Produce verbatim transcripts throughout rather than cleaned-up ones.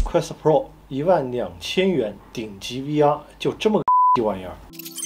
Quest Pro 一万两千元顶级 V R， 就这么个玩意儿。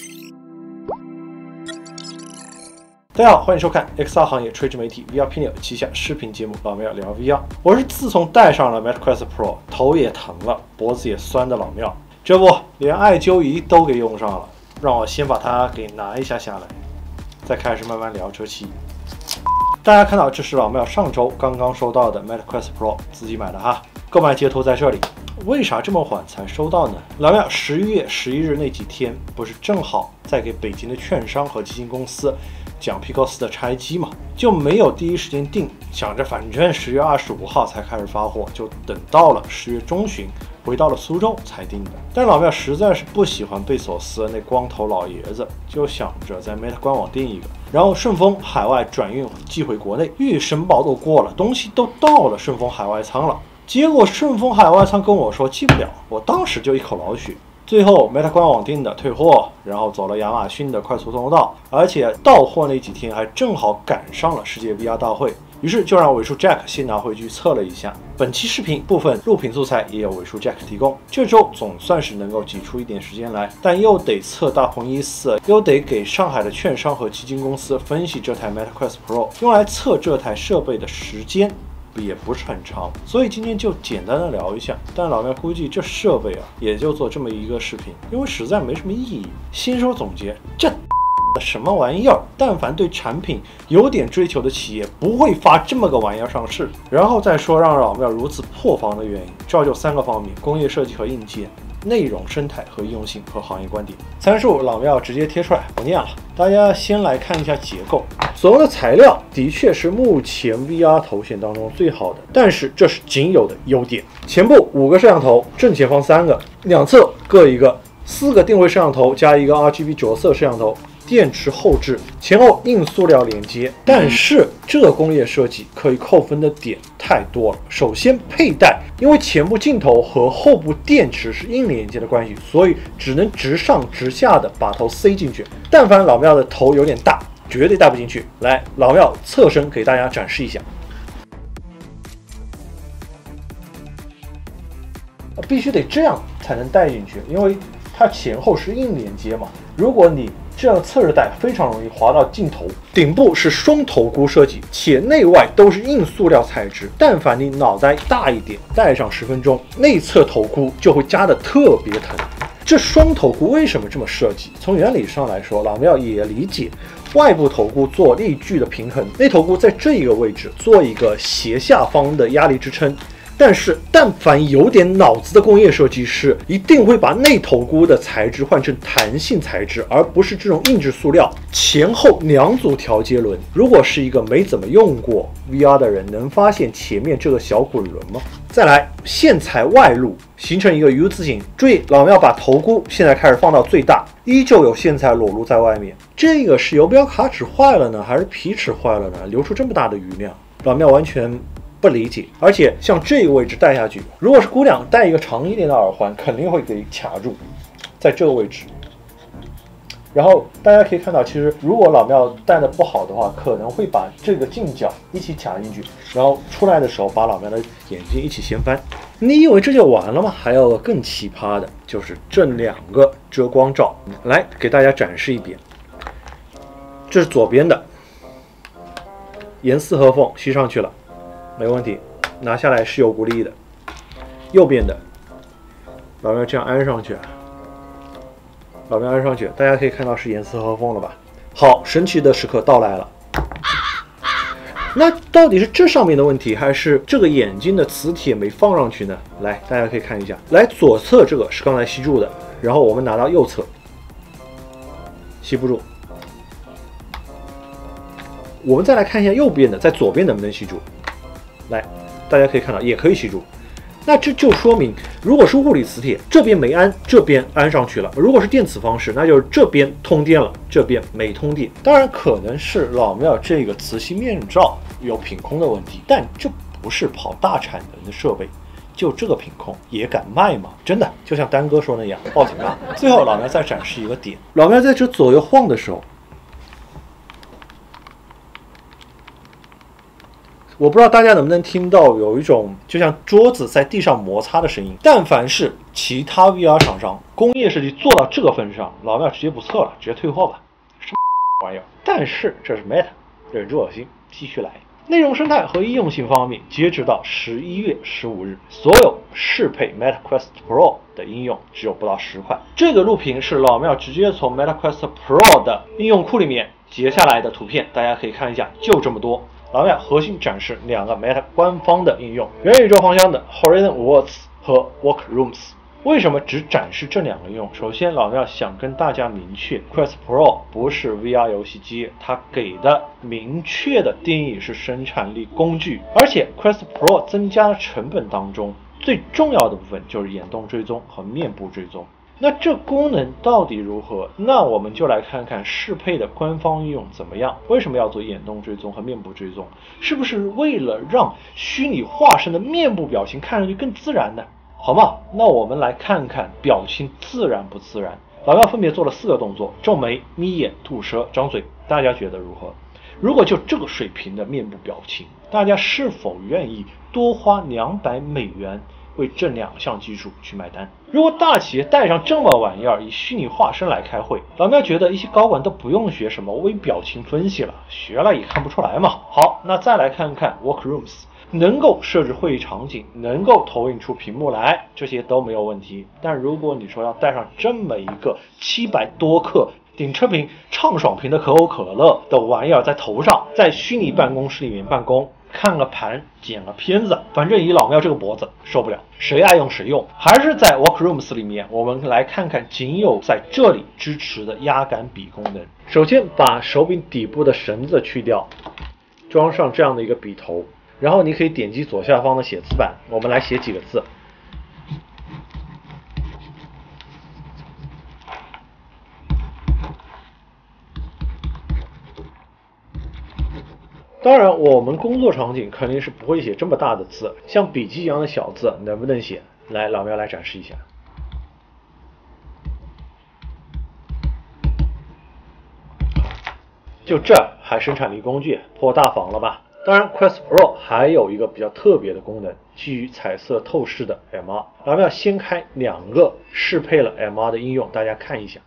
大家好，欢迎收看 X R 行业垂直媒体 VRpreneur 旗下视频节目老庙聊 V R。我是自从戴上了 Meta Quest Pro， 头也疼了，脖子也酸的老庙。这不，连艾灸仪都给用上了，让我先把它给拿一下下来，再开始慢慢聊这期。大家看到，这是老庙上周刚刚收到的 Meta Quest Pro， 自己买的哈。购买截图在这里。为啥这么晚才收到呢？老庙十一月十一日那几天，不是正好在给北京的券商和基金公司讲 Pico 四的拆机嘛，就没有第一时间订，想着反正十月二十五号才开始发货，就等到了十月中旬，回到了苏州才订的。但老庙实在是不喜欢贝索斯那光头老爷子，就想着在 Meta 官网订一个，然后顺丰海外转运寄回国内，预申报都过了，东西都到了顺丰海外仓了。结果顺丰海外仓跟我说寄不了，我当时就一口老血。最后 Meta 官网订的退货，然后走了亚马逊的快速通道，而且到货那几天还正好赶上了世界 V R 大会，于是就让尾数 Jack 先拿回去测了一下。本期视频部分录屏素材也有尾数 Jack 提供，这周总算是能够挤出一点时间来，但又得测大鹏一四，又得给上海的券商和基金公司分析这台 Meta Quest Pro， 用来测这台设备的时间也不是很长，所以今天就简单的聊一下。但老庙估计这设备啊，也就做这么一个视频，因为实在没什么意义。先说总结，这什么玩意儿？但凡对产品有点追求的企业，不会发这么个玩意儿上市。然后再说让老庙如此破防的原因，主要就三个方面：工业设计和硬件、内容生态和应用性和行业观点。参数老庙直接贴出来，不念了。大家先来看一下结构。所有的材料的确是目前 V R 头显当中最好的，但是这是仅有的优点。前部五个摄像头，正前方三个，两侧各一个，四个定位摄像头加一个 R G B 着色摄像头。电池后置，前后硬塑料连接，但是这个工业设计可以扣分的点太多了。首先佩戴，因为前部镜头和后部电池是硬连接的关系，所以只能直上直下的把头塞进去。但凡老庙的头有点大，绝对带不进去。来，老庙侧身给大家展示一下，必须得这样才能带进去，因为它前后是硬连接嘛。如果你这样侧着戴，非常容易滑到镜头。顶部是双头箍设计，且内外都是硬塑料材质。但凡你脑袋大一点，戴上十分钟，内侧头箍就会夹得特别疼。这双头箍为什么这么设计？从原理上来说，老庙也理解。外部头箍做力矩的平衡，内头箍在这一个位置做一个斜下方的压力支撑。但是，但凡有点脑子的工业设计师，一定会把内头箍的材质换成弹性材质，而不是这种硬质塑料。前后两组调节轮，如果是一个没怎么用过 V R 的人，能发现前面这个小滚轮吗？再来，线材外露，形成一个 U 字形。注意，老庙把头箍现在开始放到最大，依旧有线材裸露在外面。这个是游标卡尺坏了呢，还是皮尺坏了呢？留出这么大的余量，老庙完全不理解。而且像这个位置戴下去，如果是姑娘戴一个长一点的耳环，肯定会给卡住，在这个位置。然后大家可以看到，其实如果老庙戴的不好的话，可能会把这个镜角一起卡进去，然后出来的时候把老庙的眼睛一起掀翻。你以为这就完了吗？还有个更奇葩的，就是这两个遮光罩。来给大家展示一遍，这是左边的，严丝合缝吸上去了，没问题，拿下来是有鼓励的。右边的，老庙这样安上去，老庙安上去，大家可以看到是严丝合缝了吧？好，神奇的时刻到来了。那到底是这上面的问题，还是这个眼睛的磁铁没放上去呢？来，大家可以看一下，来左侧这个是刚才吸住的，然后我们拿到右侧，吸不住。我们再来看一下右边的，在左边能不能吸住？来，大家可以看到也可以吸住。那这就说明，如果是物理磁铁，这边没安，这边安上去了；如果是电磁方式，那就是这边通电了，这边没通电。当然，可能是老庙这个磁吸面罩有品控的问题，但这不是跑大产能的设备，就这个品控也敢卖吗？真的，就像丹哥说那样，报警吧！最后，老庙再展示一个点，老庙在这左右晃的时候， 我不知道大家能不能听到有一种就像桌子在地上摩擦的声音。但凡是其他 V R 厂商工业设计做到这个份上，老庙直接不测了，直接退货吧，什么玩意儿？但是这是 Meta， 忍住恶心，继续来。内容生态和应用性方面，截止到十一月十五日，所有适配 Meta Quest Pro 的应用只有不到十款。这个录屏是老庙直接从 Meta Quest Pro 的应用库里面截下来的图片，大家可以看一下，就这么多。老庙核心展示两个 Meta 官方的应用，元宇宙方向的 Horizon Worlds 和 Workrooms。为什么只展示这两个应用？首先，老庙想跟大家明确 ，Quest Pro 不是 V R 游戏机，它给的明确的定义是生产力工具，而且 Quest Pro 增加的成本当中，最重要的部分就是眼动追踪和面部追踪。那这功能到底如何？那我们就来看看适配的官方应用怎么样。为什么要做眼动追踪和面部追踪？是不是为了让虚拟化身的面部表情看上去更自然呢？好嘛，那我们来看看表情自然不自然。老庙分别做了四个动作：皱眉、眯眼、吐舌、张嘴。大家觉得如何？如果就这个水平的面部表情，大家是否愿意多花两百美元为这两项技术去买单？如果大企业带上这么玩意儿，以虚拟化身来开会，老庙觉得一些高管都不用学什么微表情分析了，学了也看不出来嘛。好，那再来看看 Workrooms。能够设置会议场景，能够投影出屏幕来，这些都没有问题。但如果你说要带上这么一个七百多克顶车屏、畅爽屏的可口可乐的玩意儿在头上，在虚拟办公室里面办公，看个盘，剪个片子，反正以老庙这个脖子受不了，谁爱用谁用。还是在 Workrooms 里面，我们来看看仅有在这里支持的压杆笔功能。首先把手柄底部的绳子去掉，装上这样的一个笔头。然后你可以点击左下方的写字板，我们来写几个字。当然，我们工作场景肯定是不会写这么大的字，像笔记一样的小字能不能写？来，老苗来展示一下。就这还生产力工具，破大防了吧？当然 Quest Pro 还有一个比较特别的功能，基于彩色透视的 M R。老苗先开两个适配了 M R 的应用，大家看一下。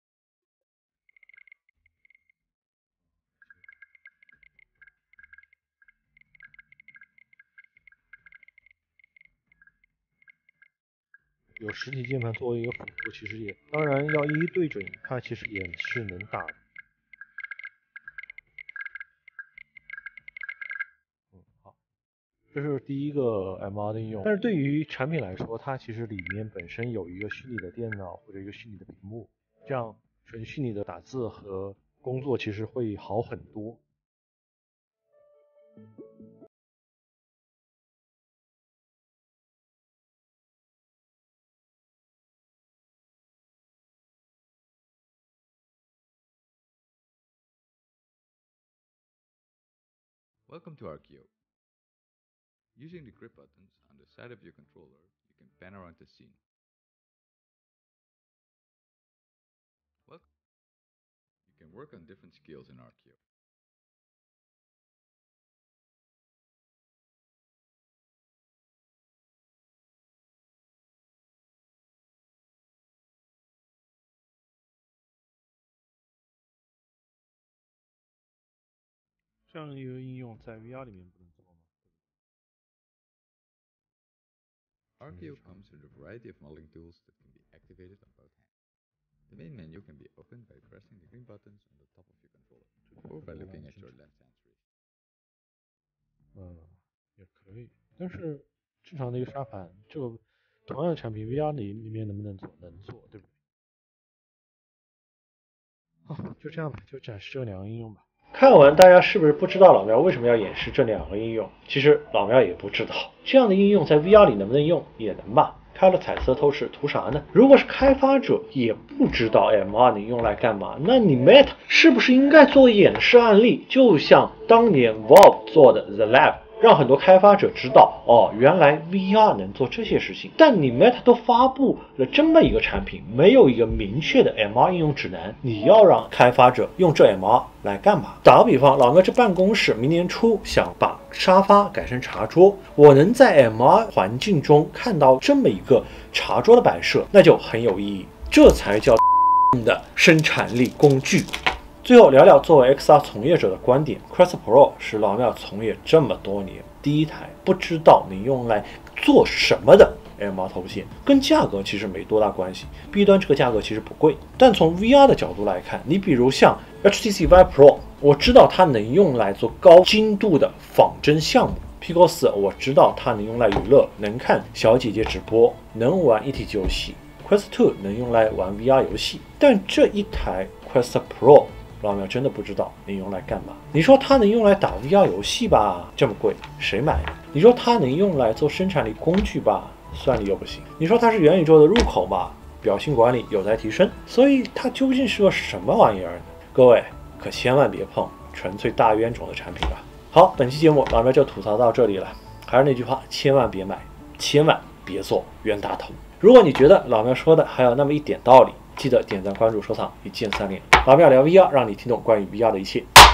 有实体键盘作为一个辅助，其实也当然要一一对准，它其实也是能打的。嗯，好。这是第一个 M R 的应用，但是对于产品来说，它其实里面本身有一个虚拟的电脑或者一个虚拟的屏幕，这样纯虚拟的打字和工作其实会好很多。 Welcome to Arkio. Using the grip buttons on the side of your controller, you can pan around the scene. Welcome. You can work on different skills in Arkio. Arkio 这样一个应用在 V R 里面不能做吗？ Arkio comes with a variety of modeling tools that can be activated on both hands. The main menu can be opened by pressing the green buttons on the top of your controller, or by looking at your left hand screen. 嗯，也可以，但是正常的一个沙盘，这个同样的产品 V R 里里面能不能做？能做，对不对？好，就这样吧，就展示这两个应用吧。看完大家是不是不知道老苗为什么要演示这两个应用？其实老苗也不知道，这样的应用在 V R 里能不能用？也能吧。开了彩色透视图啥呢？如果是开发者也不知道 M R 能用来干嘛，那你 Meta 是不是应该做演示案例？就像当年 Valve 做的 The Lab， 让很多开发者知道，哦，原来 V R 能做这些事情。但你 Meta 都发布了这么一个产品，没有一个明确的 M R 应用指南，你要让开发者用这 M R 来干嘛？打个比方，老喵这办公室明年初想把沙发改成茶桌，我能在 M R 环境中看到这么一个茶桌的摆设，那就很有意义，这才叫的生产力工具。最后聊聊作为 X R 从业者的观点 ，Quest Pro 是老喵从业这么多年第一台不知道能用来做什么的 M R 头显，跟价格其实没多大关系。B 端这个价格其实不贵，但从 V R 的角度来看，你比如像 H T C Vive Pro， 我知道它能用来做高精度的仿真项目。Pico 四我知道它能用来娱乐，能看小姐姐直播，能玩一体机游戏。Quest 二能用来玩 V R 游戏，但这一台 Quest Pro。老喵真的不知道能用来干嘛。你说它能用来打 V R 游戏吧，这么贵，谁买呀？你说它能用来做生产力工具吧，算力又不行。你说它是元宇宙的入口吧，表情管理有待提升。所以它究竟是个什么玩意儿呢？各位可千万别碰纯粹大冤种的产品啊！好，本期节目老喵就吐槽到这里了。还是那句话，千万别买，千万别做冤大头。如果你觉得老喵说的还有那么一点道理，记得点赞、关注、收藏，一键三连。老喵聊 V R， 让你听懂关于 V R 的一切。